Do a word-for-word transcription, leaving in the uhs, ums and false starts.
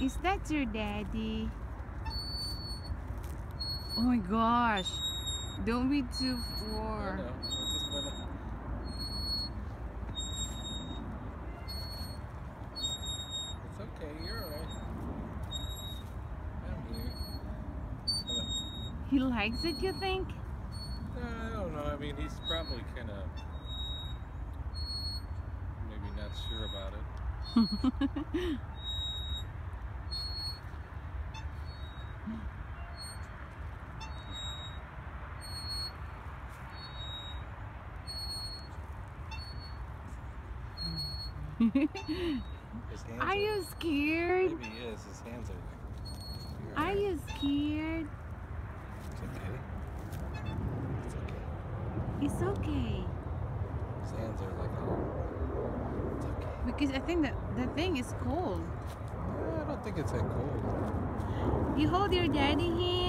Is that your daddy? Oh my gosh. Don't be too I far. know. I'll just let it. It's okay. You're alright. I'm here. Come on. He likes it, you think? No, I don't know. I mean, he's probably kind of maybe not sure about it. His hands Are you scared? Maybe he is. His hands are like. You're Are alright. you scared? It's okay. It's okay. It's okay. His hands are like, oh, it's okay. Because I think that the thing is cold. I don't think it's that cold. You hold your daddy hand.